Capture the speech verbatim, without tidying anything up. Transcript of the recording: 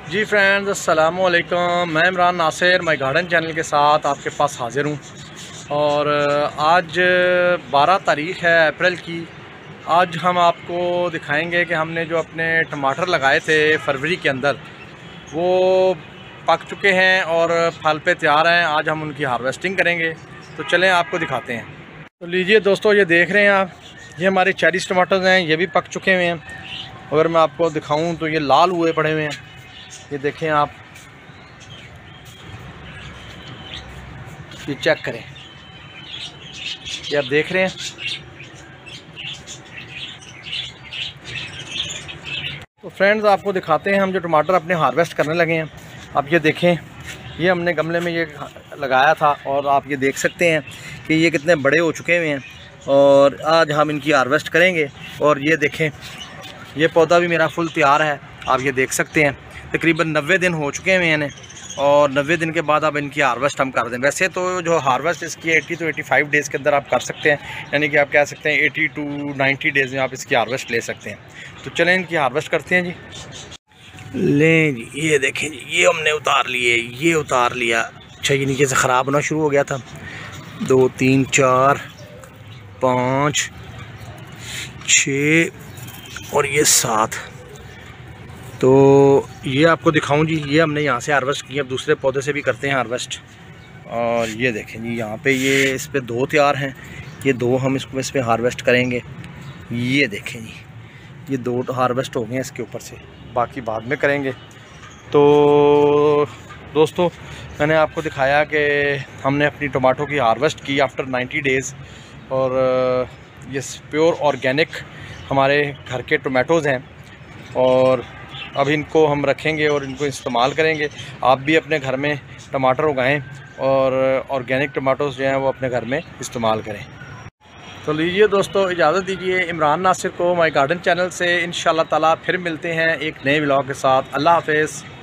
जी friends, अस्सलाम वालेकुम। मैं Imran Nasir my garden channel के साथ आपके पास हाज़िर हूँ। और आज बारह तारीख़ है अप्रैल की। आज हम आपको दिखाएंगे कि हमने जो अपने टमाटर लगाए थे फरवरी के अंदर, वो पक चुके हैं और फल पे तैयार हैं। आज हम उनकी हार्वेस्टिंग करेंगे, तो चलें आपको दिखाते हैं। तो लीजिए दोस्तों, ये देख रहे हैं आप, ये हमारे चेरीज़ टमाटर हैं, ये भी पक चुके हुए हैं। अगर मैं आपको दिखाऊं तो ये लाल हुए पड़े हुए हैं। ये देखें आप, ये चेक करें, ये आप देख रहे हैं। तो फ्रेंड्स, आपको दिखाते हैं हम जो टमाटर अपने हार्वेस्ट करने लगे हैं। आप ये देखें, ये हमने गमले में ये लगाया था और आप ये देख सकते हैं कि ये कितने बड़े हो चुके हुए हैं। और आज हम इनकी हार्वेस्ट करेंगे। और ये देखें, ये पौधा भी मेरा फुल तैयार है, आप ये देख सकते हैं। तकरीबन नब्बे दिन हो चुके हैं मैंने, और नब्बे दिन के बाद अब इनकी हार्वेस्ट हम कर दें। वैसे तो जो हार्वेस्ट इसकी अस्सी तो पचासी डेज़ के अंदर आप कर सकते हैं, यानी कि आप कह सकते हैं अस्सी टू नब्बे डेज़ में आप इसकी हार्वेस्ट ले सकते हैं। तो चलें इनकी हार्वेस्ट करते हैं जी। लें जी, ये देखें जी, ये हमने उतार लिए, ये उतार लिया। अच्छा, ये नीचे से ख़राब होना शुरू हो गया था। दो तीन चार पाँच छः और ये सात। तो ये आपको दिखाऊं जी, ये हमने यहाँ से हार्वेस्ट किया। अब दूसरे पौधे से भी करते हैं हार्वेस्ट। और ये देखें जी, यहाँ पे ये इस पे दो तैयार हैं, ये दो हम इसको इस पे हार्वेस्ट करेंगे। ये देखें जी, ये दो हार्वेस्ट हो गए हैं इसके ऊपर से, बाकी बाद में करेंगे। तो दोस्तों, मैंने आपको दिखाया कि हमने अपनी टमाटो की हार्वेस्ट की आफ्टर नाइन्टी डेज़। और ये प्योर ऑर्गेनिक हमारे घर के टमाटोज़ हैं, और अब इनको हम रखेंगे और इनको इस्तेमाल करेंगे। आप भी अपने घर में टमाटर उगाएं और ऑर्गेनिक टमाटोज़ जो हैं वो अपने घर में इस्तेमाल करें। तो लीजिए दोस्तों, इजाज़त दीजिए इमरान नासिर को माई गार्डन चैनल से। इंशाअल्लाह ताला फिर मिलते हैं एक नए व्लॉग के साथ। अल्लाह हाफ़िज़।